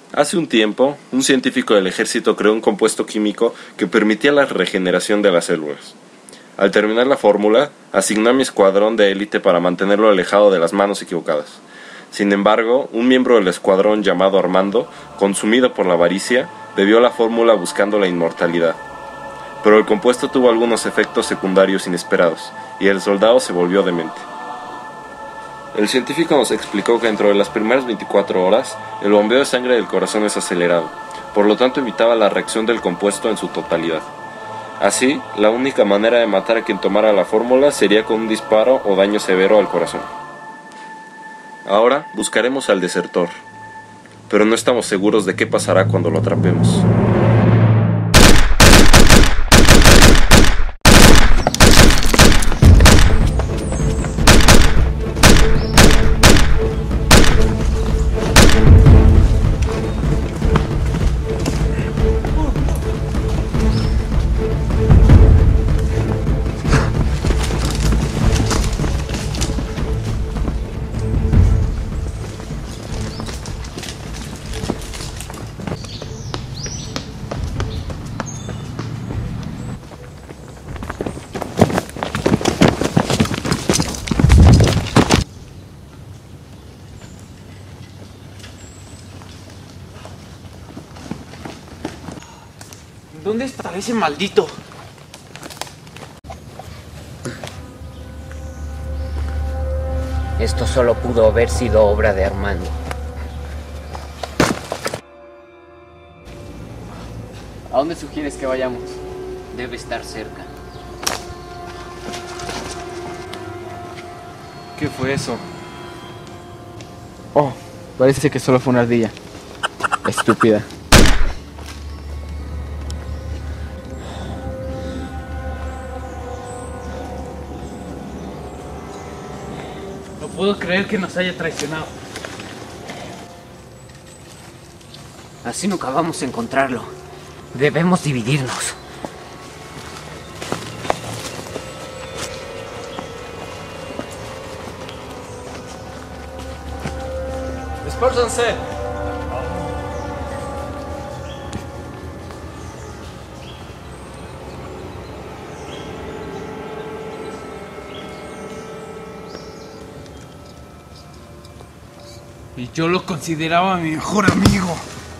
Hace un tiempo, un científico del ejército creó un compuesto químico que permitía la regeneración de las células. Al terminar la fórmula, asignó a mi escuadrón de élite para mantenerlo alejado de las manos equivocadas. Sin embargo, un miembro del escuadrón llamado Armando, consumido por la avaricia, bebió la fórmula buscando la inmortalidad. Pero el compuesto tuvo algunos efectos secundarios inesperados, y el soldado se volvió demente. El científico nos explicó que dentro de las primeras 24 horas, el bombeo de sangre del corazón es acelerado, por lo tanto evitaba la reacción del compuesto en su totalidad. Así, la única manera de matar a quien tomara la fórmula sería con un disparo o daño severo al corazón. Ahora buscaremos al desertor, pero no estamos seguros de qué pasará cuando lo atrapemos. ¿Dónde está ese maldito? Esto solo pudo haber sido obra de Armando. ¿A dónde sugieres que vayamos? Debe estar cerca. ¿Qué fue eso? Oh, parece que solo fue una ardilla. Estúpida. No puedo creer que nos haya traicionado. Así nunca vamos a encontrarlo. Debemos dividirnos. ¡Espérense! Y yo lo consideraba mi mejor amigo.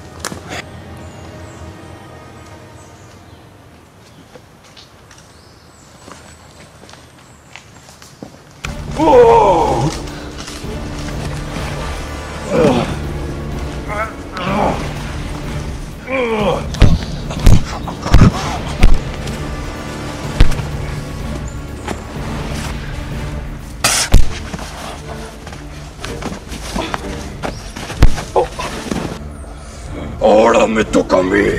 Ahora me toca a mí.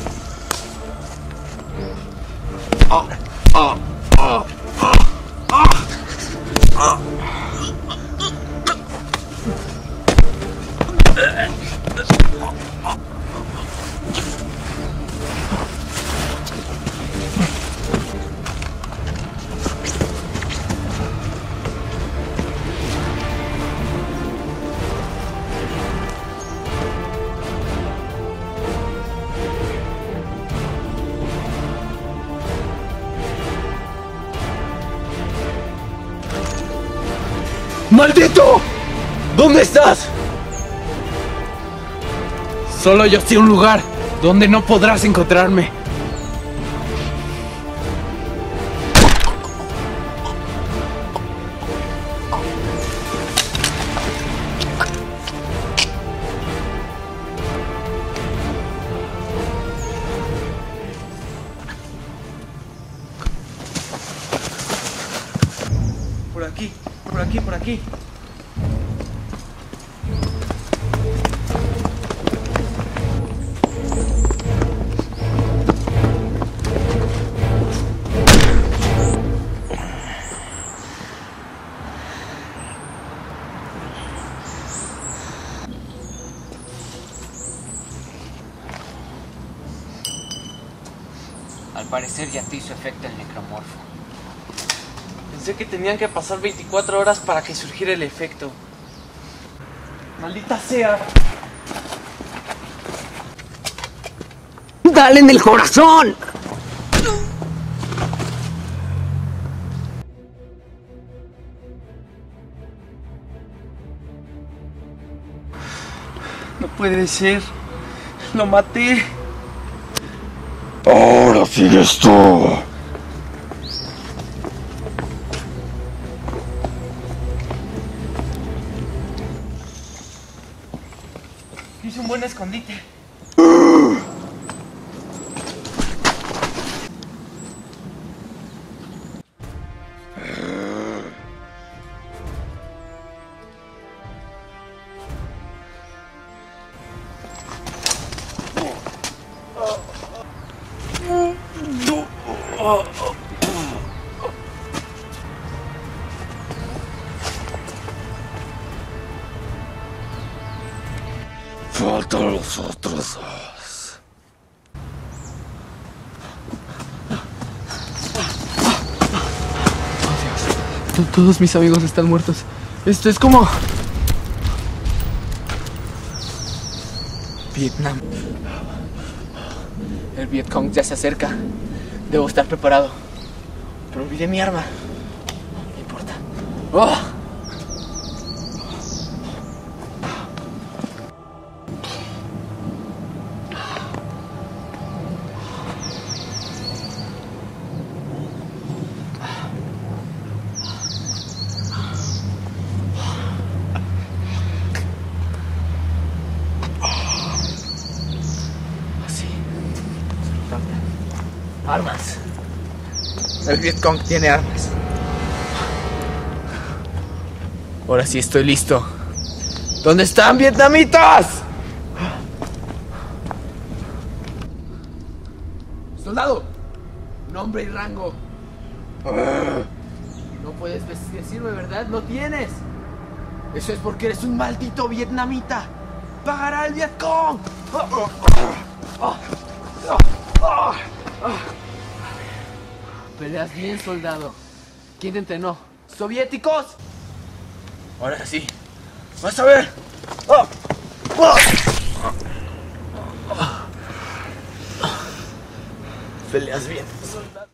¡Maldito! ¿Dónde estás? Solo yo sé un lugar donde no podrás encontrarme. Por aquí, por aquí, por aquí. Al parecer ya te hizo efecto el necromorfo. Pensé que tenían que pasar 24 horas para que surgiera el efecto. ¡Maldita sea! ¡Dale en el corazón! No puede ser. Lo maté. Ahora sigues tú. Hice un buen escondite. Faltan los otros dos. Todos mis amigos están muertos. Esto es como... Vietnam. El Vietcong ya se acerca. Debo estar preparado. Pero olvidé mi arma. No importa. ¡Oh! Armas. El Vietcong tiene armas. Ahora sí estoy listo. ¿Dónde están, vietnamitas? Soldado, nombre y rango. No puedes decirme, ¿verdad? No tienes. Eso es porque eres un maldito vietnamita. ¡Pagará el Vietcong! Peleas bien, soldado. ¿Quién te entrenó? ¿Soviéticos? Ahora sí. ¡Vas a ver! Peleas bien, soldado.